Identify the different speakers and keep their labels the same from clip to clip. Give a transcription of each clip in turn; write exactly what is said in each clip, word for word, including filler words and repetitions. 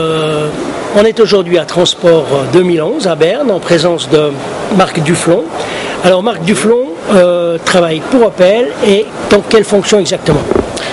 Speaker 1: Euh, on est aujourd'hui à Transport deux mille onze à Berne en présence de Marc Duflon. Alors Marc Duflon euh, travaille pour Opel et dans quelle fonction exactement?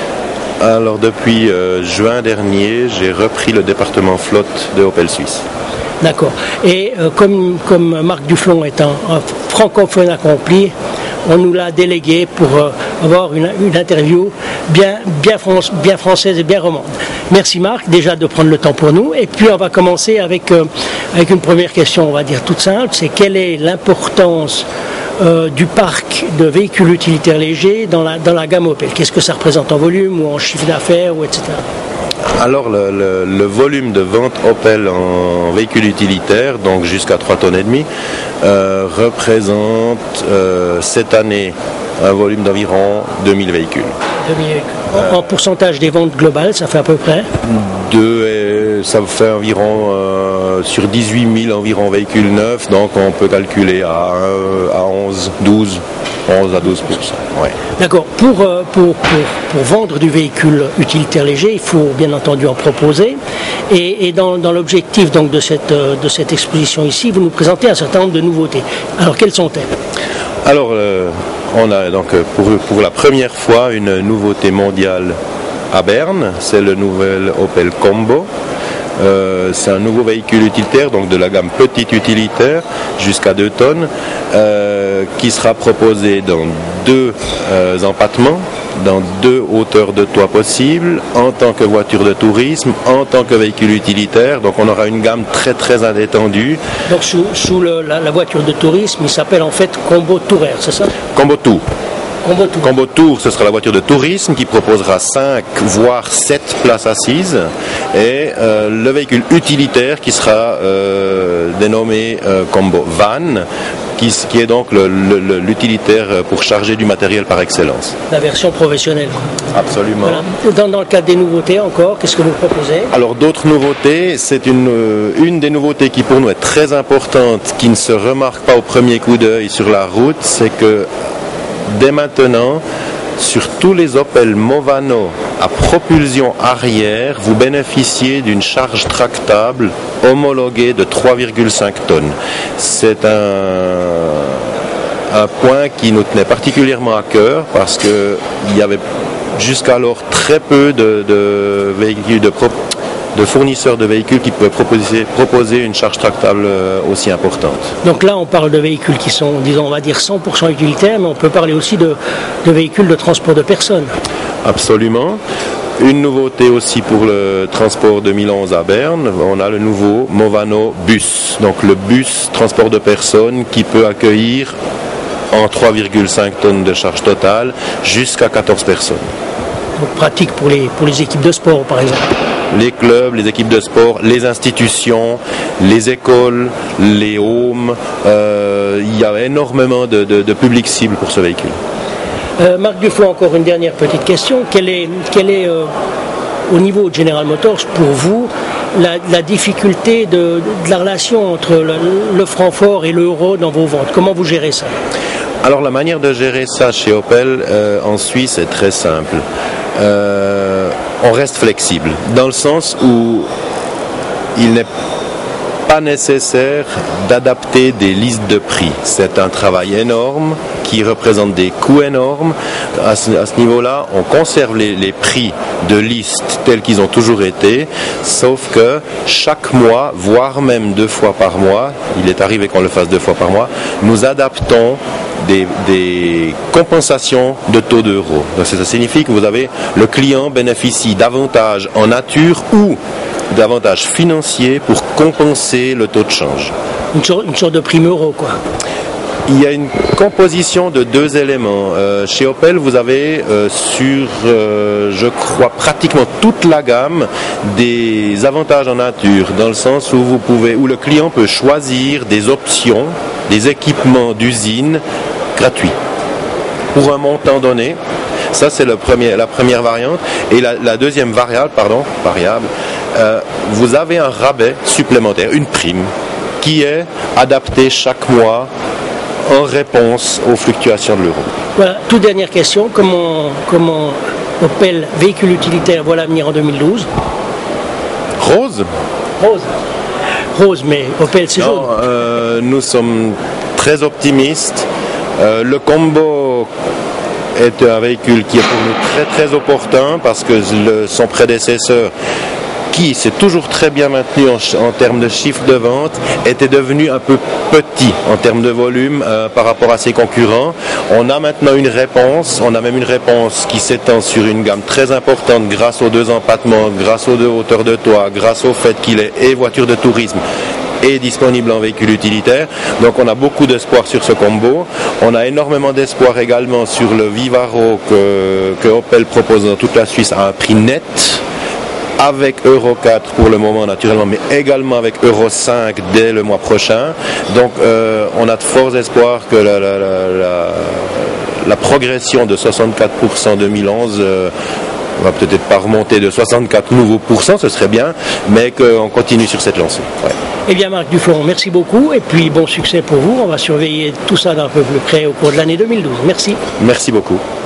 Speaker 2: Alors depuis euh, juin dernier, j'ai repris le département flotte de Opel Suisse.
Speaker 1: D'accord. Et euh, comme, comme Marc Duflon est un, un francophone accompli, on nous l'a délégué pour euh, avoir une, une interview bien, bien, France, bien française et bien romande. Merci Marc déjà de prendre le temps pour nous. Et puis on va commencer avec, euh, avec une première question, on va dire toute simple, c'est quelle est l'importance euh, du parc de véhicules utilitaires légers dans la, dans la gamme Opel? Qu'est-ce que ça représente en volume ou en chiffre d'affaires ou et cetera.
Speaker 2: Alors le, le, le volume de vente Opel en véhicules utilitaires, donc jusqu'à trois tonnes et demie, euh, représente euh, cette année un volume d'environ deux mille véhicules.
Speaker 1: deux mille véhicules. En, en pourcentage des ventes globales, ça fait à peu près
Speaker 2: Deux et ça fait environ euh, sur dix-huit mille environ véhicules neufs, donc on peut calculer à, à onze, douze. onze à douze pour cent. Ouais.
Speaker 1: D'accord. Pour, euh, pour, pour, pour vendre du véhicule utilitaire léger, il faut bien entendu en proposer. Et, et dans, dans l'objectif donc de cette, de cette exposition ici, vous nous présentez un certain nombre de nouveautés. Alors quelles sont-elles?
Speaker 2: Alors euh, on a donc pour, pour la première fois une nouveauté mondiale à Berne, c'est le nouvel Opel Combo. Euh, c'est un nouveau véhicule utilitaire, donc de la gamme petite utilitaire jusqu'à deux tonnes, euh, qui sera proposé dans deux euh, empattements, dans deux hauteurs de toit possibles, en tant que voiture de tourisme, en tant que véhicule utilitaire. Donc on aura une gamme très très étendue.
Speaker 1: Donc sous, sous le, la, la voiture de tourisme, il s'appelle en fait Combo Tourer, c'est ça?
Speaker 2: Combo Tour.
Speaker 1: Combo Tour.
Speaker 2: Combo Tour, ce sera la voiture de tourisme qui proposera cinq voire sept places assises, et euh, le véhicule utilitaire qui sera euh, dénommé euh, Combo Van, qui, qui est donc le, le, l'utilitaire pour charger du matériel par excellence.
Speaker 1: La version professionnelle.
Speaker 2: Absolument.
Speaker 1: Voilà. Dans, dans le cadre des nouveautés encore, qu'est-ce que vous proposez?
Speaker 2: Alors d'autres nouveautés, c'est une, une des nouveautés qui pour nous est très importante, qui ne se remarque pas au premier coup d'œil sur la route, c'est que dès maintenant, sur tous les Opel Movano à propulsion arrière, vous bénéficiez d'une charge tractable homologuée de trois virgule cinq tonnes. C'est un, un point qui nous tenait particulièrement à cœur parce qu'il y avait jusqu'alors très peu de, de véhicules de propulsion de fournisseurs de véhicules qui pouvaient proposer, proposer une charge tractable aussi importante.
Speaker 1: Donc là, on parle de véhicules qui sont, disons, on va dire cent pour cent utilitaires, mais on peut parler aussi de, de véhicules de transport de personnes.
Speaker 2: Absolument. Une nouveauté aussi pour le transport deux mille onze à Berne, on a le nouveau Movano Bus. Donc le bus transport de personnes qui peut accueillir en trois virgule cinq tonnes de charge totale jusqu'à quatorze personnes.
Speaker 1: Donc pratique pour les, pour les équipes de sport, par exemple.
Speaker 2: Les clubs, les équipes de sport, les institutions, les écoles, les homes, euh, il y a énormément de, de, de public cible pour ce véhicule.
Speaker 1: Euh, Marc Duflon, encore une dernière petite question. Quelle est, quelle est euh, au niveau de General Motors, pour vous, la, la difficulté de, de la relation entre le, le franc fort et l'euro dans vos ventes? Comment vous gérez ça?
Speaker 2: Alors la manière de gérer ça chez Opel euh, en Suisse est très simple. Euh, on reste flexible, dans le sens où il n'est pas nécessaire d'adapter des listes de prix. C'est un travail énorme qui représente des coûts énormes. À ce, à ce niveau-là, on conserve les, les prix de liste tels qu'ils ont toujours été, sauf que chaque mois, voire même deux fois par mois, il est arrivé qu'on le fasse deux fois par mois, nous adaptons Des, des compensations de taux d'euro. Donc ça signifie que vous avez le client bénéficie d'avantages en nature ou d'avantages financiers pour compenser le taux de change.
Speaker 1: Une sorte, une sorte de prime euro, quoi.
Speaker 2: Il y a une composition de deux éléments. Euh, chez Opel, vous avez euh, sur, euh, je crois, pratiquement toute la gamme des avantages en nature, dans le sens où vous pouvez, où le client peut choisir des options, des équipements d'usine gratuits pour un montant donné. Ça, c'est le premier, la première variante. Et la, la deuxième variable, pardon, variable, euh, vous avez un rabais supplémentaire, une prime, qui est adaptée chaque mois en réponse aux fluctuations de l'euro.
Speaker 1: Voilà, toute dernière question, comment, comment Opel véhicule utilitaire voit l'avenir en deux mille douze?
Speaker 2: Rose.
Speaker 1: Rose. Rose, mais Opel c'est jaune.
Speaker 2: Euh, nous sommes très optimistes. Euh, le Combo est un véhicule qui est pour nous très très opportun parce que le, son prédécesseur, qui s'est toujours très bien maintenu en, en termes de chiffre de vente, était devenu un peu petit en termes de volume euh, par rapport à ses concurrents. On a maintenant une réponse, on a même une réponse qui s'étend sur une gamme très importante grâce aux deux empattements, grâce aux deux hauteurs de toit, grâce au fait qu'il est et voiture de tourisme et disponible en véhicule utilitaire. Donc on a beaucoup d'espoir sur ce Combo. On a énormément d'espoir également sur le Vivaro que, que Opel propose dans toute la Suisse à un prix net, avec Euro quatre pour le moment naturellement, mais également avec Euro cinq dès le mois prochain. Donc euh, on a de forts espoirs que la, la, la, la, la progression de soixante-quatre pour cent deux mille onze euh, va peut-être pas remonter de soixante-quatre nouveaux pourcents, ce serait bien, mais qu'on continue sur cette lancée. Ouais.
Speaker 1: Eh bien Marc Duflon, merci beaucoup et puis bon succès pour vous. On va surveiller tout ça d'un peu plus près au cours de l'année deux mille douze. Merci.
Speaker 2: Merci beaucoup.